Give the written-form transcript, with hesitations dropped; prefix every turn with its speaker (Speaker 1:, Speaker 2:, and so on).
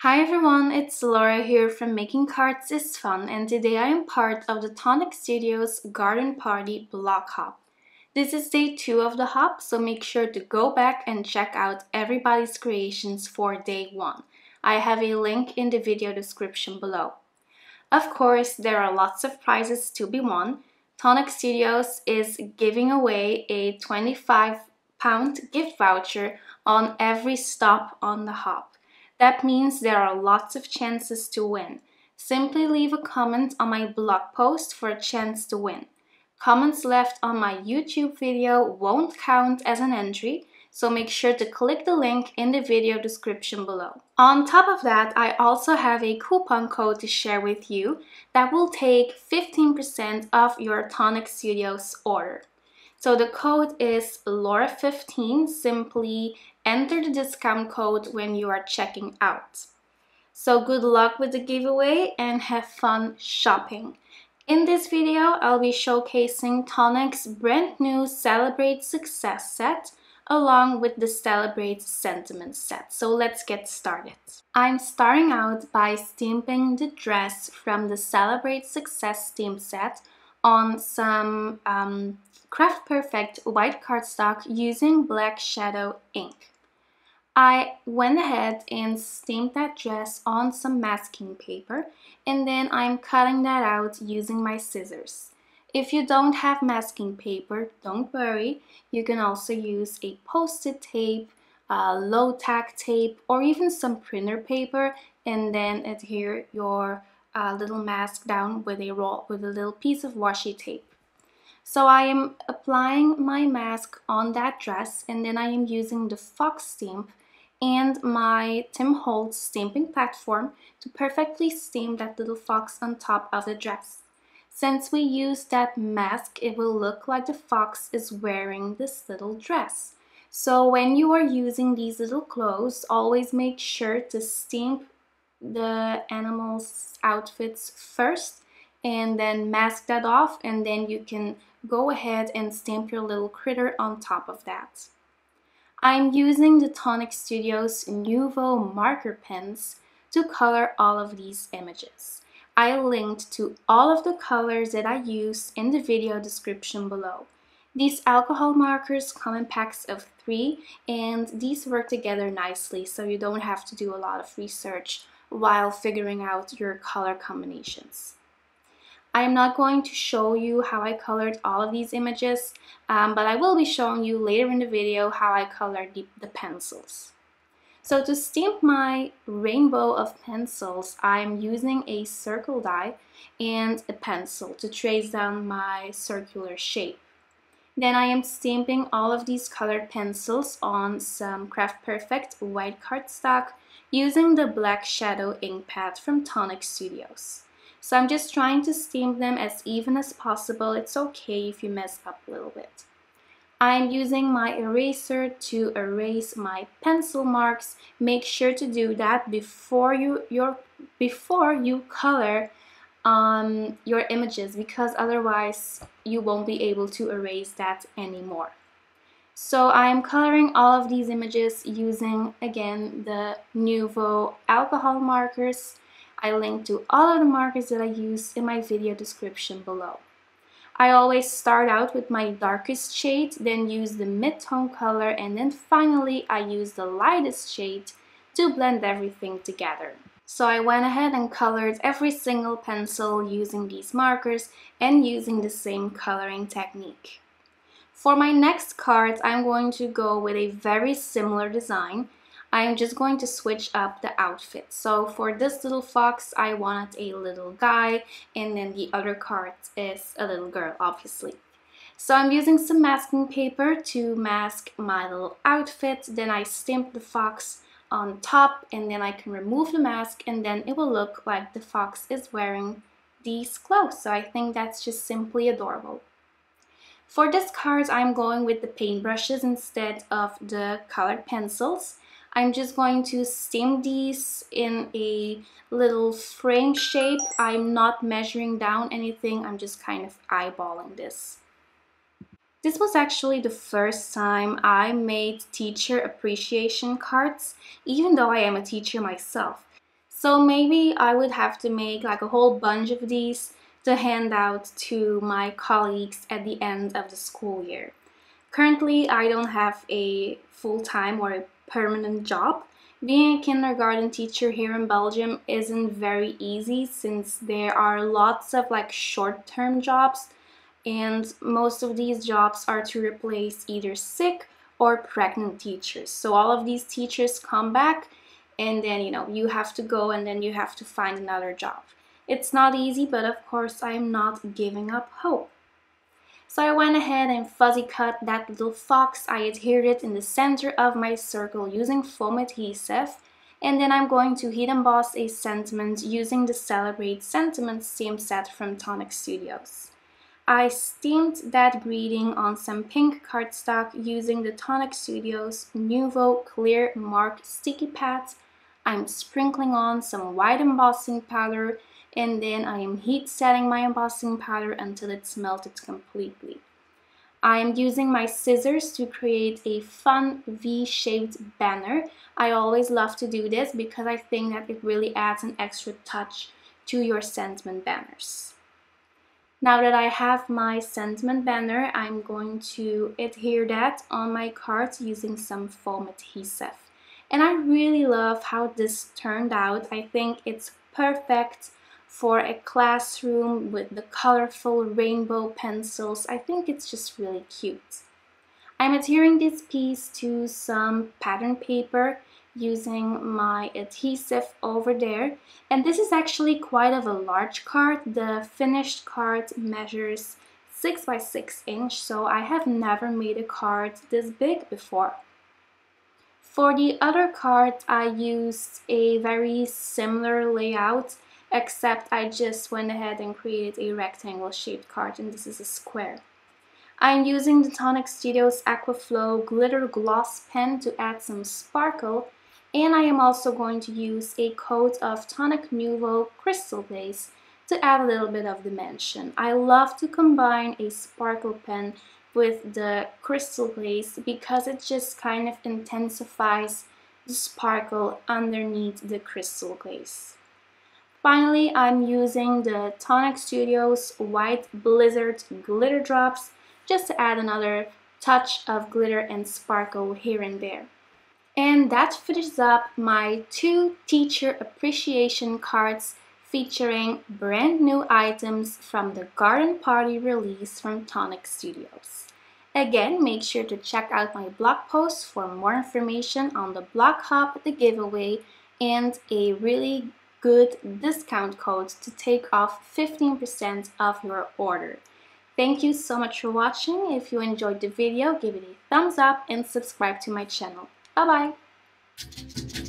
Speaker 1: Hi everyone, it's Laura here from Making Cards is Fun, and today I am part of the Tonic Studios Garden Party Block Hop. This is day 2 of the hop, so make sure to go back and check out everybody's creations for day 1. I have a link in the video description below. Of course, there are lots of prizes to be won. Tonic Studios is giving away a £25 gift voucher on every stop on the hop. That means there are lots of chances to win. Simply leave a comment on my blog post for a chance to win. Comments left on my YouTube video won't count as an entry, so make sure to click the link in the video description below. On top of that, I also have a coupon code to share with you that will take 15% off your Tonic Studios order. So the code is LAURA15. Simply enter the discount code when you are checking out. So good luck with the giveaway and have fun shopping. In this video, I'll be showcasing Tonic's brand new Celebrate Success set along with the Celebrate Sentiment set. So let's get started. I'm starting out by stamping the dress from the Celebrate Success stamp set on some Craft Perfect white cardstock using Black Shadow ink. I went ahead and stamped that dress on some masking paper, and then I'm cutting that out using my scissors. If you don't have masking paper, don't worry. You can also use a post-it tape, low tack tape, or even some printer paper, and then adhere your little mask down with a little piece of washi tape. So I am applying my mask on that dress, and then I am using the fox stamp and my Tim Holtz stamping platform to perfectly stamp that little fox on top of the dress. Since we used that mask, it will look like the fox is wearing this little dress. So when you are using these little clothes, always make sure to stamp the animal's outfits first and then mask that off, and then you can go ahead and stamp your little critter on top of that. I'm using the Tonic Studios Nuvo marker pens to color all of these images. I linked to all of the colors that I used in the video description below. These alcohol markers come in packs of 3, and these work together nicely, so you don't have to do a lot of research while figuring out your color combinations. I am not going to show you how I colored all of these images, but I will be showing you later in the video how I colored the pencils. So to stamp my rainbow of pencils, I'm using a circle die and a pencil to trace down my circular shape. Then I am stamping all of these colored pencils on some Craft Perfect white cardstock using the Black Shadow ink pad from Tonic Studios. So I'm just trying to stamp them as even as possible. It's okay if you mess up a little bit. I'm using my eraser to erase my pencil marks. Make sure to do that before you color your images, because otherwise you won't be able to erase that anymore. So I'm coloring all of these images using, again, the Nuvo alcohol markers. I link to all of the markers that I use in my video description below. I always start out with my darkest shade, then use the mid-tone color, and then finally I use the lightest shade to blend everything together. So I went ahead and colored every single pencil using these markers and using the same coloring technique. For my next cards, I'm going to go with a very similar design. I'm just going to switch up the outfit. So for this little fox, I wanted a little guy, and then the other card is a little girl, obviously. So I'm using some masking paper to mask my little outfit. Then I stamp the fox on top, and then I can remove the mask, and then it will look like the fox is wearing these clothes. So I think that's just simply adorable. For this card, I'm going with the paintbrushes instead of the colored pencils. I'm just going to stamp these in a little frame shape. I'm not measuring down anything, I'm just kind of eyeballing this. This was actually the first time I made teacher appreciation cards, even though I am a teacher myself. So maybe I would have to make like a whole bunch of these to hand out to my colleagues at the end of the school year. Currently, I don't have a full-time or a permanent job. Being a kindergarten teacher here in Belgium isn't very easy since there are lots of like short-term jobs, and most of these jobs are to replace either sick or pregnant teachers. So all of these teachers come back and then you have to go and then you have to find another job. It's not easy, but of course I'm not giving up hope. So I went ahead and fuzzy cut that little fox. I adhered it in the center of my circle using foam adhesive, and then I'm going to heat emboss a sentiment using the Celebrate Sentiments stamp set from Tonic Studios. I stamped that greeting on some pink cardstock using the Tonic Studios Nouveau Clear Mark sticky pads. I'm sprinkling on some white embossing powder, and then I am heat setting my embossing powder until it's melted completely. I am using my scissors to create a fun V-shaped banner. I always love to do this because I think that it really adds an extra touch to your sentiment banners. Now that I have my sentiment banner, I'm going to adhere that on my cards using some foam adhesive. And I really love how this turned out. I think it's perfect for a classroom with the colorful rainbow pencils. I think it's just really cute. I'm adhering this piece to some pattern paper using my adhesive over there, and this is actually quite of a large card. The finished card measures 6 by 6 inch, so I have never made a card this big before. For the other cards, I used a very similar layout, except I just went ahead and created a rectangle shaped card, and this is a square. I'm using the Tonic Studios Aquaflow Glitter Gloss Pen to add some sparkle, and I am also going to use a coat of Tonic Nouveau Crystal Glaze to add a little bit of dimension. I love to combine a sparkle pen with the crystal glaze because it just kind of intensifies the sparkle underneath the crystal glaze. Finally, I'm using the Tonic Studios White Blizzard Glitter Drops just to add another touch of glitter and sparkle here and there. And that finishes up my 2 teacher appreciation cards featuring brand new items from the Garden Party release from Tonic Studios. Again, make sure to check out my blog post for more information on the blog hop, the giveaway, and a really good discount code to take off 15% of your order. Thank you so much for watching. If you enjoyed the video, give it a thumbs up and subscribe to my channel. Bye bye!